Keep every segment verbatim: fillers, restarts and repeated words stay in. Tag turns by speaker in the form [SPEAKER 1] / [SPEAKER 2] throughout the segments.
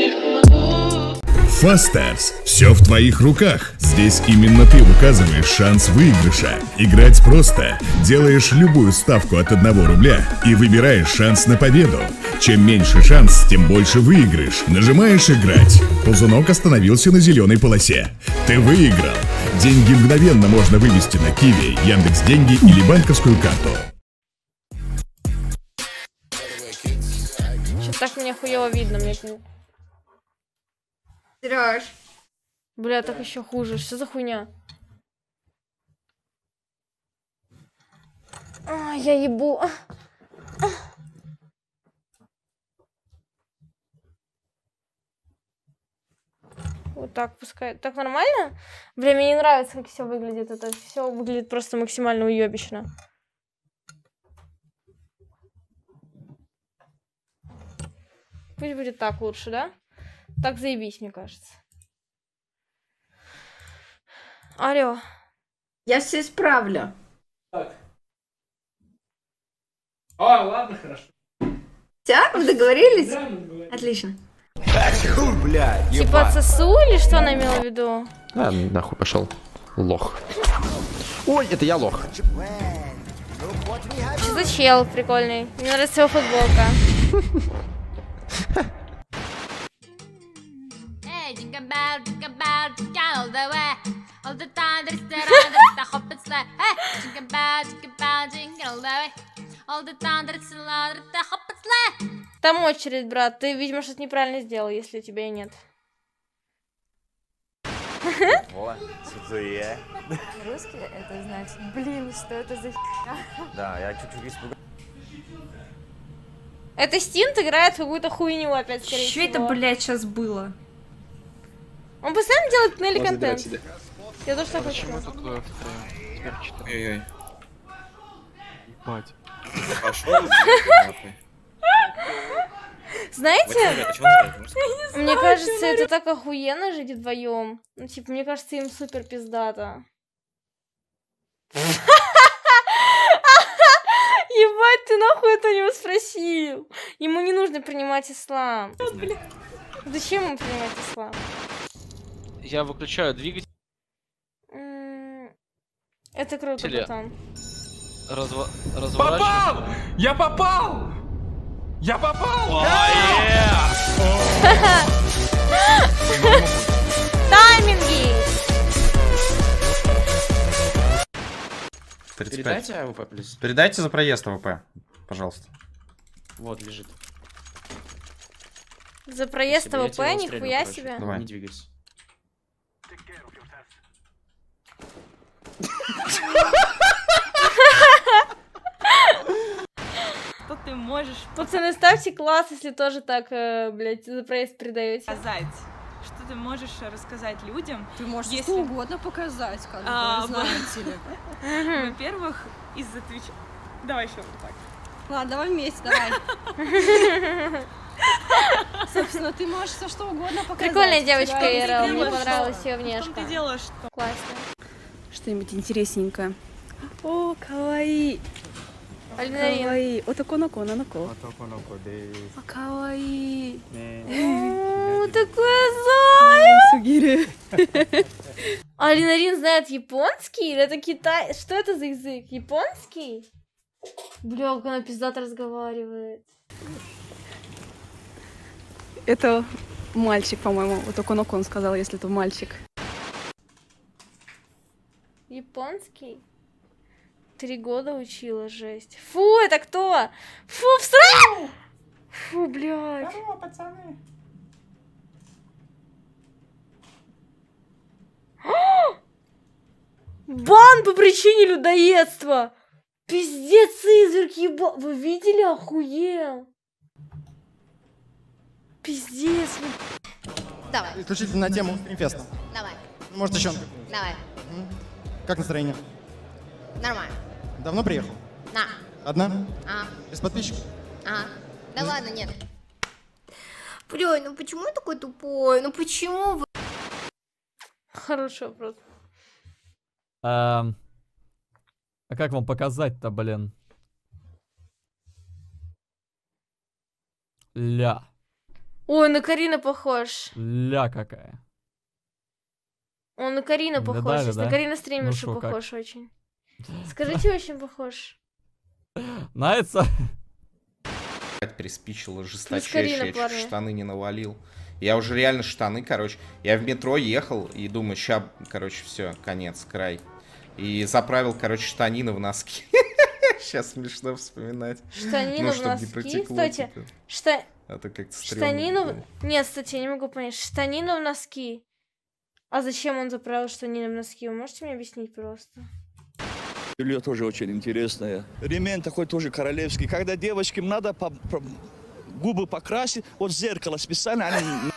[SPEAKER 1] Fasters. Все в твоих руках. Здесь именно ты указываешь шанс выигрыша. Играть просто. Делаешь любую ставку от одного рубля и выбираешь шанс на победу. Чем меньше шанс, тем больше выигрыш. Нажимаешь «Играть». Ползунок остановился на зеленой полосе. Ты выиграл. Деньги мгновенно можно вывести на Киви, Яндекс.Деньги или банковскую карту.
[SPEAKER 2] Что так мне хуево видно, мне...
[SPEAKER 3] Сереж.
[SPEAKER 2] Бля, так еще хуже. Что за хуйня? А, я ебу. А, а. Вот так пускай. Так нормально? Бля, мне не нравится, как все выглядит. Это все выглядит просто максимально уебищно. Пусть будет так лучше, да? Так заебись, мне кажется. Алло.
[SPEAKER 3] Я все исправлю.
[SPEAKER 4] Так. А, ладно, хорошо.
[SPEAKER 3] Все, вы договорились?
[SPEAKER 4] Да, мы договорились.
[SPEAKER 3] Отлично.
[SPEAKER 2] Типа отсосу или что она имела в виду?
[SPEAKER 5] А, нахуй пошел. Лох. Ой, это я лох.
[SPEAKER 2] Что за чел прикольный? Мне нравится его футболка. Там очередь, брат. Ты, видимо, что-то неправильно сделал, если тебя и нет.
[SPEAKER 6] Русский это значит, блин, что это за фигня?
[SPEAKER 7] Да, я чуть-чуть испугался.
[SPEAKER 2] Это Стинт играет в какую-то хуйню опять, скорее
[SPEAKER 3] Что
[SPEAKER 2] всего.
[SPEAKER 3] это, блядь, сейчас было?
[SPEAKER 2] Он постоянно делает Нелли контент. Я тоже так хочу.
[SPEAKER 8] Ой-ой.
[SPEAKER 9] Ебать.
[SPEAKER 8] Пошел.
[SPEAKER 2] Знаете, мне кажется, это так охуенно жить вдвоем. Ну, типа, мне кажется, им супер пиздато. Ебать, ты нахуй это у него спросил? Ему не нужно принимать ислам. Зачем ему принимать ислам?
[SPEAKER 9] Я выключаю двигатель.
[SPEAKER 2] Это круто, братан.
[SPEAKER 9] Разво... Разворачиваюсь.
[SPEAKER 4] Попал! Я попал! Я попал!
[SPEAKER 2] Тайминги!
[SPEAKER 5] Передайте АВП, плиз. Передайте за проезд АВП, пожалуйста.
[SPEAKER 9] Вот лежит.
[SPEAKER 2] За проезд АВП, нихуя себе.
[SPEAKER 5] Давай.
[SPEAKER 9] Не двигайся.
[SPEAKER 6] Что ты можешь
[SPEAKER 2] Пацаны, ставьте класс, если тоже так, э, блядь, за проезд передаете.
[SPEAKER 6] показать? Что ты можешь рассказать людям?
[SPEAKER 10] Ты можешь
[SPEAKER 6] Если-
[SPEAKER 10] что угодно показать, как
[SPEAKER 6] А,
[SPEAKER 10] бы, знаете ли.
[SPEAKER 6] Во-первых, из-за Твича. Давай еще вот так.
[SPEAKER 10] Ладно, давай вместе, давай. Собственно, ты можешь все что угодно показать.
[SPEAKER 2] Прикольная девочка,
[SPEAKER 6] тебя
[SPEAKER 2] Ирел, мне
[SPEAKER 6] делаешь,
[SPEAKER 2] понравилась ее
[SPEAKER 6] В том
[SPEAKER 2] внешка.
[SPEAKER 6] ты делаешь, что...
[SPEAKER 2] Классно.
[SPEAKER 10] Что-нибудь интересненькое. О, каваи.
[SPEAKER 2] Альнарин.
[SPEAKER 10] Каваи. Отако нако, нанако. А каваи.
[SPEAKER 2] О, такой зай!
[SPEAKER 10] Сугири.
[SPEAKER 2] А Альнарин знает японский или это Китай? Что это за язык? Японский? Бля, как она пиздато разговаривает.
[SPEAKER 10] Это мальчик, по-моему. Отако нако он сказал, если это мальчик.
[SPEAKER 2] Японский? Три года учила, жесть. Фу, это кто? Фу, всра! Фу, блядь.
[SPEAKER 4] Здорово, пацаны.
[SPEAKER 2] Бан по причине людоедства! Пиздец, изверг еба... Вы видели? Охуел! Пиздец.
[SPEAKER 11] Давай.
[SPEAKER 12] Исключительно на тему стримфеста.
[SPEAKER 11] Давай.
[SPEAKER 12] Может, еще?
[SPEAKER 11] Давай.
[SPEAKER 12] Как настроение?
[SPEAKER 11] Нормально.
[SPEAKER 12] Давно приехал?
[SPEAKER 11] На.
[SPEAKER 12] Одна?
[SPEAKER 11] Ага.
[SPEAKER 12] Без подписчиков?
[SPEAKER 11] Ага. Да ладно, нет. Блин, ну почему я такой тупой? Ну почему вы...
[SPEAKER 2] Хороший вопрос.
[SPEAKER 13] А, а как вам показать-то, блин? Ля.
[SPEAKER 2] Ой, на Карину похож.
[SPEAKER 13] Ля какая.
[SPEAKER 2] Он на Карину
[SPEAKER 13] Да
[SPEAKER 2] похож.
[SPEAKER 13] дали,
[SPEAKER 2] На
[SPEAKER 13] да?
[SPEAKER 2] Карину
[SPEAKER 13] Ну
[SPEAKER 2] стримершу
[SPEAKER 13] шо, как?
[SPEAKER 2] похож очень. Скажите, очень похож.
[SPEAKER 13] Нравится?
[SPEAKER 7] Приспичило
[SPEAKER 2] Карина,
[SPEAKER 7] жесточайшее, я чуть
[SPEAKER 2] парни.
[SPEAKER 7] штаны не навалил. Я уже реально штаны, короче. Я в метро ехал и думаю, ща, короче, все, конец, край. И заправил, короче, штанины в носки. Сейчас смешно вспоминать.
[SPEAKER 2] Штанину
[SPEAKER 7] Ну,
[SPEAKER 2] в
[SPEAKER 7] чтоб не
[SPEAKER 2] носки?
[SPEAKER 7] протекло,
[SPEAKER 2] Кстати,
[SPEAKER 7] типа.
[SPEAKER 2] шта...
[SPEAKER 7] А то как-то стрёмно
[SPEAKER 2] штанину...
[SPEAKER 7] было.
[SPEAKER 2] Нет, кстати, я не могу понять. Штанину в носки. А зачем он заправил штанину в носки? Вы можете мне объяснить просто?
[SPEAKER 8] Белье тоже очень интересное. Ремень такой тоже королевский. Когда девочкам надо по- по- губы покрасить, вот зеркало специально они...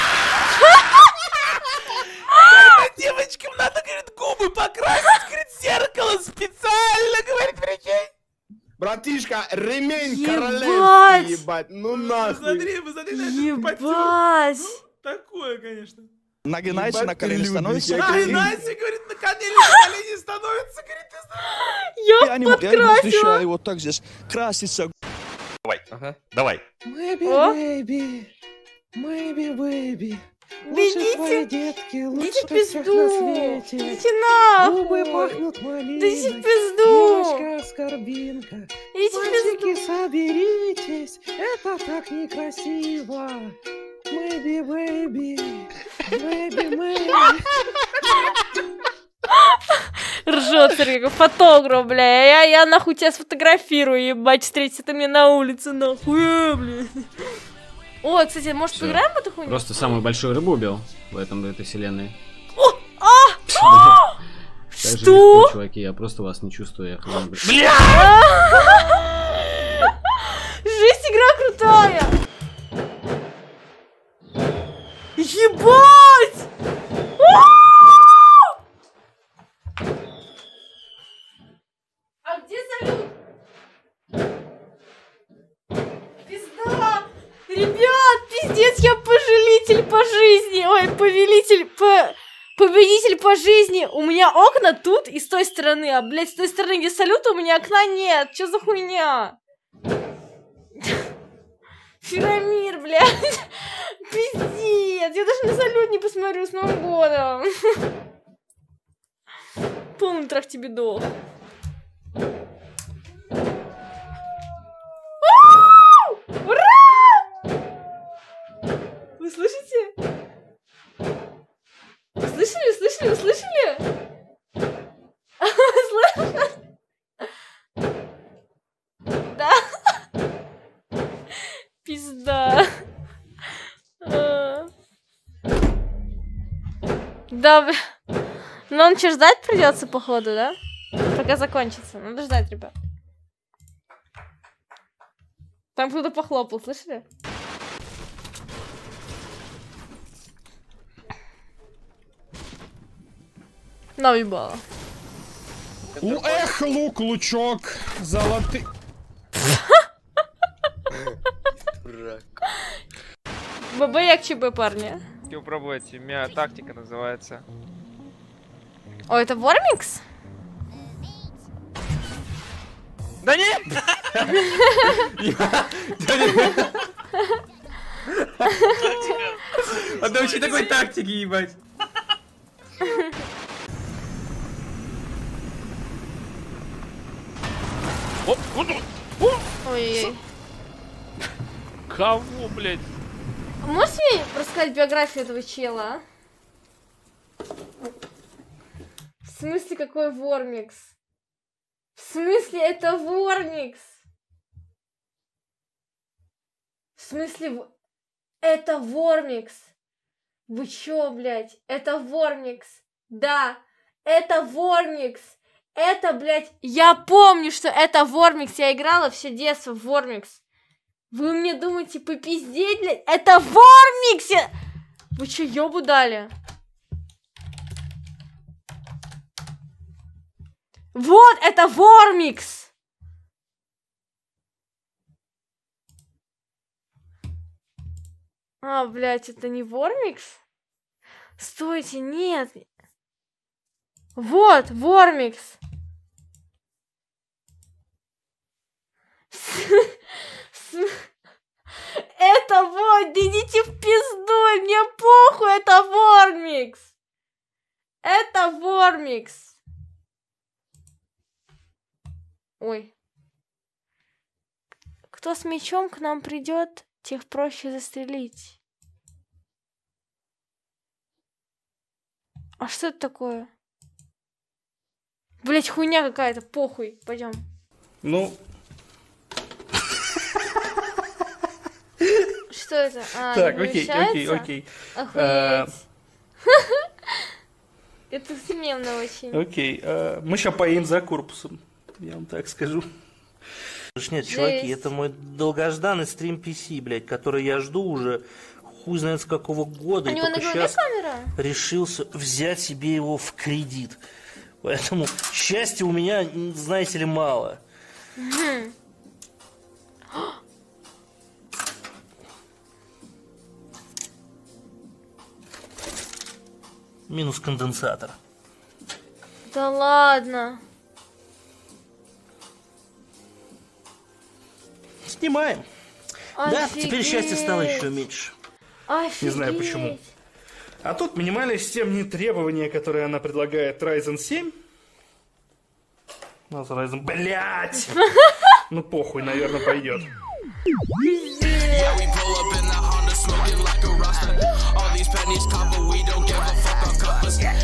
[SPEAKER 4] Девочкам надо, говорит, губы покрасить, говорит, зеркало специально, говорит, прикинь.
[SPEAKER 14] Братишка, ремень
[SPEAKER 2] Ебать!
[SPEAKER 14] королевский, ебать, ну нахуй.
[SPEAKER 4] Посмотри, посмотри на этот
[SPEAKER 2] Ебать!
[SPEAKER 4] потёр. Такое, конечно.
[SPEAKER 8] Нагинайся
[SPEAKER 14] Ебать
[SPEAKER 8] на
[SPEAKER 14] ты
[SPEAKER 8] колени
[SPEAKER 14] любишь,
[SPEAKER 8] становится.
[SPEAKER 14] я
[SPEAKER 4] Ай,
[SPEAKER 14] говорю.
[SPEAKER 4] Настя, говорит, на колени, на колени становится, говорит, ты знаешь.
[SPEAKER 8] Я не, я не встречаю вот так здесь. Краситься.
[SPEAKER 4] Давай, ага, давай.
[SPEAKER 2] Maybe, О?
[SPEAKER 8] baby, maybe, baby.
[SPEAKER 2] Бегите!
[SPEAKER 8] детки,
[SPEAKER 2] Идите в пизду! Идите нахуй!
[SPEAKER 8] пахнут малиной.
[SPEAKER 2] Да идите в пизду!
[SPEAKER 8] Скорбинка.
[SPEAKER 2] Идите в пизду!
[SPEAKER 8] соберитесь, это так некрасиво. Maybe, baby, baby, maybe.
[SPEAKER 2] Ржет Сергей, как фотограф, бля. Я, я нахуй тебя сфотографирую, ебать, встретиться ты мне на улице, нахуй, э, бля. О, кстати, может,
[SPEAKER 15] Всё.
[SPEAKER 2] поиграем в эту хуйню?
[SPEAKER 15] Просто самую большую рыбу убил в этом в этой вселенной.
[SPEAKER 2] О! А! А!
[SPEAKER 15] Так же
[SPEAKER 2] Что?
[SPEAKER 15] легко, чуваки, я просто вас не чувствую, я хрен.
[SPEAKER 2] Бля! Жесть, игра крутая! Ебать! А где салют? Пизда! Ребят, пиздец, я повелитель по жизни! Ой, повелитель по... Победитель по жизни! У меня окна тут и с той стороны, а, блядь, с той стороны, где салют, у меня окна нет! Чё за хуйня? Феромир, блядь! Пиздец! Я даже на салют не посмотрю с Новым годом! Полный трах тебе дох. Ура! Вы слышите? Вы слышали, слышали, вы слышали? Слышали? Да. Пизда. А. Да, бля. Но он что, ждать придется, походу, да? Пока закончится. Надо ждать, ребят. Там кто-то похлопал, слышали? На, уебало.
[SPEAKER 16] У, эх, лук, лучок, золотый.
[SPEAKER 2] ББ як ЧБ, парни.
[SPEAKER 17] Попробуйте, у меня тактика называется.
[SPEAKER 2] О, это Вормикс?
[SPEAKER 17] Да нет!
[SPEAKER 4] Он вообще такой тактики, ебать.
[SPEAKER 2] Ой-ой-ой.
[SPEAKER 9] Кого, блядь?
[SPEAKER 2] Можете мне рассказать биографию этого чела, а? В смысле, какой Вормикс? В смысле, это Вормикс? В смысле, в- это Вормикс? Вы чё, блядь? Это Вормикс. Да, это Вормикс. Это, блядь, я помню, что это Вормикс. Я играла все детство в Вормикс. Вы мне думаете попиздеть, блядь? Это Вормикс! Я- Вы чё, ёбу дали? Вот, это Вормикс! А, блядь, это не Вормикс? Стойте, нет. Вот, Вормикс. С- с- Это нахуй, да идите в пизду, мне похуй, это Вормикс. Это Вормикс. Ой. Кто с мечом к нам придет, тех проще застрелить. А что это такое? Блять, хуйня какая-то, похуй, пойдем.
[SPEAKER 18] Ну.
[SPEAKER 2] Что это? А,
[SPEAKER 18] так, окей, окей, окей.
[SPEAKER 2] Охуеть. Это смемно очень.
[SPEAKER 18] Окей, мы сейчас поим за корпусом, я вам так скажу.
[SPEAKER 19] Нет, чуваки, это мой долгожданный стрим пи си, блядь, который я жду уже хуй знает с какого года.
[SPEAKER 2] У
[SPEAKER 19] и
[SPEAKER 2] него
[SPEAKER 19] только
[SPEAKER 2] на голове
[SPEAKER 19] сейчас
[SPEAKER 2] камера?
[SPEAKER 19] решился взять себе его в кредит. Поэтому счастья у меня, знаете ли, мало.
[SPEAKER 2] Угу.
[SPEAKER 19] Минус конденсатор.
[SPEAKER 2] Да ладно.
[SPEAKER 19] Снимаем.
[SPEAKER 2] Офигеть.
[SPEAKER 19] Да, теперь счастье стало еще меньше.
[SPEAKER 2] Офигеть.
[SPEAKER 18] Не знаю почему. А тут минимальные системные требования, которые она предлагает Ryzen семь. У нас Ryzen... Блять! Ну похуй, наверное, пойдет.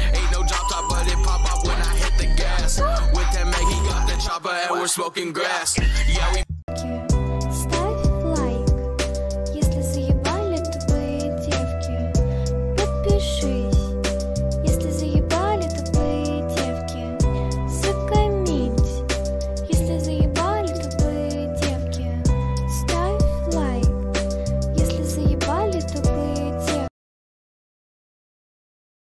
[SPEAKER 20] Smoking grass.